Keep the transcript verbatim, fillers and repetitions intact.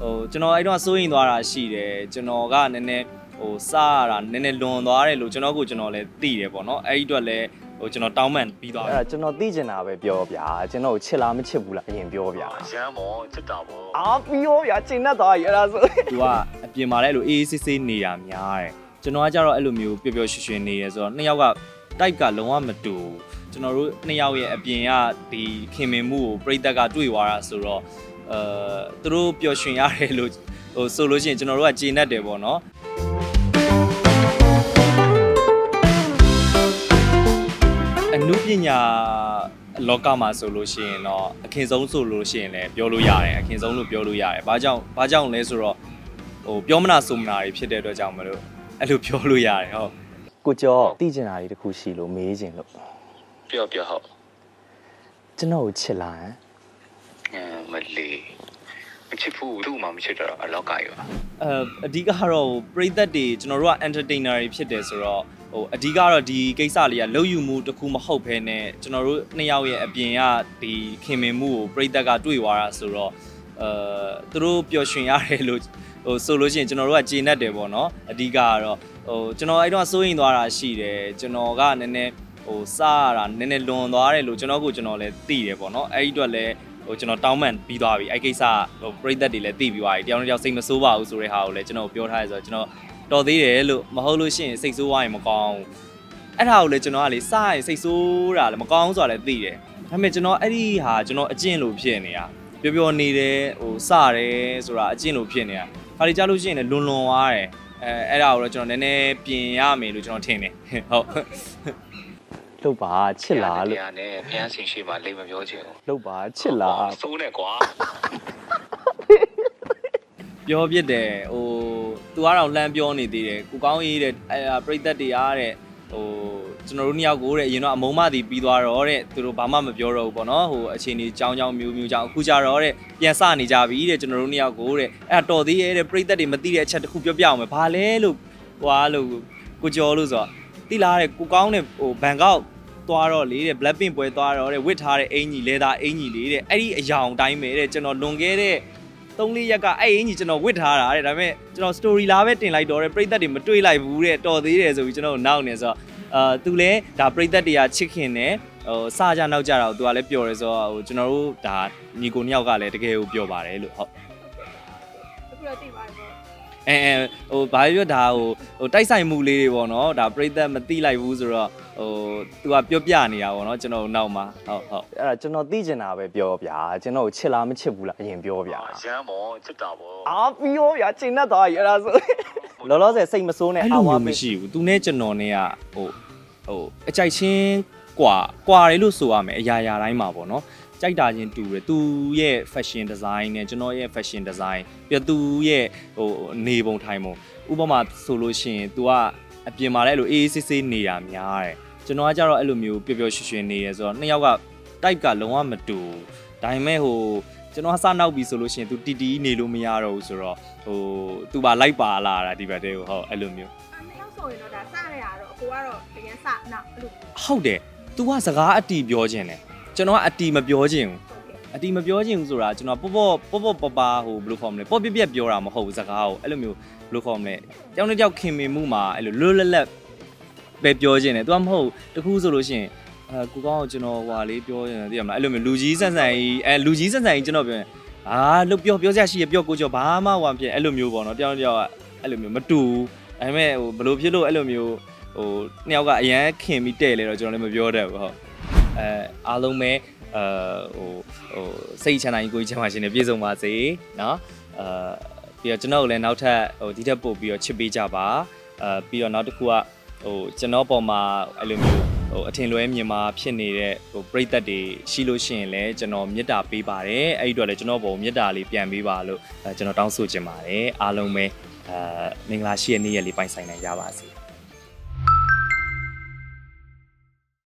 ဟိုကျွန်တော်အဲ့တော့စိုးရင်သွားတာရှိတယ်ကျွန်တော်ကနည်းနည်းဟိုစားရတာနည်းနည်းလွန်သွားတယ်လို့ကျွန်တော်ကိုကျွန်တော်လည်းသိတယ်ပေါ့နော်အဲ့ဒီအတွက်လည်းဟိုကျွန်တော်တောင်းပန်ပြီးသွားတယ်အဲ့ဒါကျွန်တော်သိချင်တာပဲပြောဗျာကျွန်တော်ချစ်လားမချစ်ဘူးလားအရင်ပြောဗျာရမ်းမောချစ်တာပေါ့အာပြောဗျာကျင်တတ်သွားရအဲ့ဒါဆိုသူကအပြင်မှာလည်းအဲ့လိုအေးအေးဆေးဆေးနေတာများတယ်ကျွန်တော်ကကြတော့အဲ့လိုမျိုးပျော်ပျော်ရွှင်ရွှင်နေရဆိုတော့နှစ်ယောက်က type ကလုံးဝမတူကျွန်တော်တို့နှစ်ယောက်ရဲ့အပြင်ကဒီခင်မင်မှုကိုပြိတ္တကတွေ့သွားတာဆိုတော့အဲသူတို့ပျော်ရွှင်ရတယ်လို့ဟိုဆိုလို့ရှိရင်ကျွန်တော်တို့ကကျေနပ်တယ်ပေါ့နော်အနုပညာလောကမှာဆိုလို့ရှိရင်တော့အခင်ဆုံးဆိုလို့ရှိရင်လည်းပြောလို့ရတယ်အခင်ဆုံးလို့ပြောလို့ရတယ်ဘာကြောင့်ဘာကြောင့်လဲဆိုတော့ဟိုပြောမနာဆိုမနာတွေဖြစ်တဲ့အတွက်ကြောင့်မလို့အဲ့လိုပြောလို့ရတယ်ဟုတ်ကိုကျော်သိချင်တာတွေတခုရှိလို့မေးချင်လို့ပြောပြောဟုတ်ကျွန်တော်ကိုချစ်လားဟမ်မလေးမချစ်ဘူးသူ့မှာမချစ်တော့အလောက်ကရောအဲအဓိကတော့ပရိသတ်တွေကျွန်တော်တို့က entertainer တွေဖြစ်တယ်ဆိုတော့ဟိုအဓိကတော့ဒီကိစ္စလေးကလှုပ်ယူမှုတစ်ခုမဟုတ်ဘဲနဲ့ကျွန်တော်တို့နှစ်ယောက်ရဲ့အပြင်ကဒီခင်မင်မှုကိုပရိသတ်ကတွေ့သွားတာဆိုတော့အဲသူတို့ပျော်ရွှင်ရတယ်လို့ဟိုဆိုလို့ရှိရင်ကျွန်တော်တို့ကကျေနပ်တယ်ပေါ့နော်အဓိကကတော့ဟိုကျွန်တော်အဲ့တော့စိုးရင်သွားတာရှိတယ်ကျွန်တော်ကနည်းနည်းဟိုစားရတာနည်းနည်းလွန်သွားတယ်လို့ကျွန်တော်ကိုကျွန်တော်လည်းသိတယ်ပေါ့နော်အဲ့ဒီအတွက်လည်းဟိုကျွန်တော်တောင်းပန်ပြီးသွားပြီအဲ့ကိစ္စဟိုပရိသတ်တွေလည်းသိပြီးသွားပြီတယောက်တစ်ယောက်စိတ်မဆိုးပါဘူးဆိုတဲ့ဟာကိုလည်းကျွန်တော်ပြောထားရဆိုတော့ကျွန်တော်တော်သေးတယ်လို့မဟုတ်လို့ရှိရင်စိတ်ဆိုးသွားရင်မကောင်းဘူးအဲ့ဒါကိုလည်းကျွန်တော်ကလေစားရင်စိတ်ဆိုးတာလည်းမကောင်းဆိုတာလည်းသိတယ်ဒါပေမဲ့ကျွန်တော်အဲ့ဒီဟာကျွန်တော်အကျင့်လို့ဖြစ်နေတာပျော်ပျော်နေတယ်ဟိုစားတယ်ဆိုတာအကျင့်လို့ဖြစ်နေတာခါလေးကြားလို့ရှိရင်လည်းလွန်လွန်သွားတယ်အဲအဲ့ဒါကိုတော့ကျွန်တော်နည်းနည်းပြင်ရမယ်လို့ကျွန်တော်ထင်တယ်ဟုတ်လှုပ်ပါချစ်လားလို့တရားနဲ့ဘုရားရှင်ရှိမှလိမ့်မပြောချင်ဘူးလှုပ်ပါချစ်လားစိုးနဲ့ကွာပြောပြတယ်ဟို तू ကတော့လှမ်းပြောနေသေးတယ်ကိုကောင်းရေးတဲ့အဲပရိသတ်တရားတဲ့ဟိုကျွန်တော်တို့နှစ်ယောက်ကိုတဲ့အရင်တော့အမုံမတီပြီးသွားတော့တဲ့သူတို့ဘာမှမပြောတော့ဘူးပေါ့နော်ဟိုအချိန်ကြီးကြောင်းကြောင်းမျိုးမျိုးကြောင်းအခုကြတော့တဲ့ပြန်စနေကြပြီတဲ့ကျွန်တော်တို့နှစ်ယောက်ကိုတဲ့အဲ့တော်သေးရဲ့တဲ့ပရိသတ်တွေမသိတဲ့အချက်တစ်ခုပြောပြအောင်မယ်ဘာလဲလို့ဟွာလို့ကိုကျော်လို့ဆိုတော့တိလားတဲ့ကိုကောင်းတဲ့ဟိုဘန်ကောက်သွားတော့လေတဲ့ Blackpink ပွဲသွားတော့တဲ့ဝစ်ထားတဲ့အင်ကြီးလဲသားအင်ကြီးလေးတဲ့အဲ့ဒီအယောင်တိုင်းပဲတဲ့ကျွန်တော်လွန်ခဲ့တဲ့သုံးလေးရက်ကအဲ့အင်ကြီးကျွန်တော်ဝစ်ထားတာတဲ့ဒါပေမဲ့ကျွန်တော် story လာပဲတင်လိုက်တော့တဲ့ပရိသတ်တွေမတွေ့လိုက်ဘူးတဲ့တော်သေးတယ်ဆိုပြီးကျွန်တော်နောက်နေဆိုတော့အာသူလဲဒါပရိသတ်တွေကချစ်ခင်တယ်ဟိုစားကြနောက်ကြတာကိုသူကလည်းပျော်တယ်ဆိုတော့ဟိုကျွန်တော်တို့ဒါညီကိုနှစ်ယောက်ကလည်းတကယ်ကိုပျော်ပါတယ်လို့ဟုတ်အခုတော့သိပါတယ်ပေါ့အဲအဲဟိုဘာပြောဒါဟိုဟိုတိုက်ဆိုင်မှုလေးတွေပေါ့နော်ဒါပရိသတ်မသိလိုက်ဘူးဆိုတော့ဟိုသူကပြောပြနေတာပေါ့နော်ကျွန်တော်နောက်မှာဟုတ်ဟုတ်အဲ့ဒါကျွန်တော်သိချင်တာပဲပြောဗျာကျွန်တော်ချစ်လားမချစ်ဘူးလားအရင်ပြောဗျာရမ်းမောချစ်တာပေါ့အာပြောဗျာကျင်တတ်သွားရအဲ့ဒါဆိုလောလောဆယ်စိတ်မဆိုးနဲ့အာဝါမရှိဘူးသူနဲ့ကျွန်တော်နဲ့ကဟိုဟိုအကြိုက်ချင်းกว่ากว่าတယ်လို့ဆိုရမယ်အရာရာတိုင်းမှာပေါ့နော်ကြိုက်တာချင်းတူတယ်သူရဲ့ fashion design နဲ့ကျွန်တော်ရဲ့ fashion design ပြီးတော့သူရဲ့ဟိုနေပုံထိုင်ပုံဥပမာဆိုလို့ရှိရင် तू ကအပြင်မှာလည်းအဲ့လိုအေးအေးဆေးဆေးနေတာများတယ်ကျွန်တော်ကကြတော့အဲ့လိုမျိုးပျော်ပျော်ရွှင်ရွှင်နေရဆိုတော့နှစ်ယောက်က type ကလုံးဝမတူဒါပေမဲ့ဟိုကျွန်တော်ကစနောက်ပြီဆိုလို့ရှိရင် तू တီတီနေလို့မရတော့ဘူးဆိုတော့ဟို तू ပါလိုက်ပါလာတာဒီဘက်တည်းကိုဟုတ်အဲ့လိုမျိုးနှစ်ယောက်ဆိုရင်တော့ဒါစရရတော့အကိုကတော့တကယ်စနောက်အဲ့လိုဟုတ်တယ် तू ကစကားအတီပြောခြင်းတယ်ကျွန်တော်ကအတီမပြောခြင်းဘူးအတီမပြောခြင်းဘူးဆိုတာကျွန်တော်ပေါ့ပေါ့ပေါ့ပေါ့ပပဟိုဘယ်လိုခေါ်မလဲပေါ့ပြပြပြောတာမဟုတ်ဘူးစကားကိုအဲ့လိုမျိုးဘယ်လိုခေါ်မလဲတောင်းတစ်ယောက်ခင်မင်မှုမှာအဲ့လိုလွတ်လပ်လပ်ပဲပြောခြင်းတယ် तू ကမဟုတ်တခုဆိုလို့ရှိရင်အဲကိုကောင်းကိုကျွန်တော်ဟွာလေးပြောရင်သိရမလားအဲ့လိုမျိုးလူကြီးဆန်ဆန်ကြီးအဲလူကြီးဆန်ဆန်ကြီးကျွန်တော်ပြောရင်အာလို့ပြောပြောစရာရှိရပြောကိုကျော်ဘာမှဟွာဖြစ်အဲ့လိုမျိုးပေါ့နော်တောင်းတစ်ယောက်ကအဲ့လိုမျိုးမတူဘူးဒါပေမဲ့ဟိုဘယ်လိုဖြစ်လို့အဲ့လိုမျိုးဟိုနှစ်ယောက်ကအရန်ခင်ပြီးတဲ့လေတော့ကျွန်တော်လည်းမပြောတတ်ဘူးဟုတ်အဲအားလုံးပဲအဲဟိုဟိုစိတ်ချမ်းသာရင်ကိုယ်ချမ်းသာခြင်းနဲ့ပြည့်စုံပါစေเนาะအဲပြီးတော့ကျွန်တော်လည်းနောက်ထပ်ဟိုဒီထက်ပို့ပြီးတော့ချစ်ပေးကြပါအဲပြီးတော့နောက်တစ်ခုကဟိုကျွန်တော်ပေါ်မှာအဲ့လိုမျိုးဟိုအထင်လွဲမြင်မှာဖြစ်နေတဲ့ဟိုပရိသတ်တွေရှိလို့ရှိရင်လည်းကျွန်တော်မေတ္တာပေးပါတယ်အဲ့ဒီတော့လည်းကျွန်တော်ပေါ်မေတ္တာလေးပြန်ပေးပါလို့ကျွန်တော်တောင်းဆိုချင်ပါတယ်အားလုံးပဲအဲမင်္ဂလာရှိတဲ့နေ့ရက်လေးပိုင်ဆိုင်နိုင်ကြပါစေ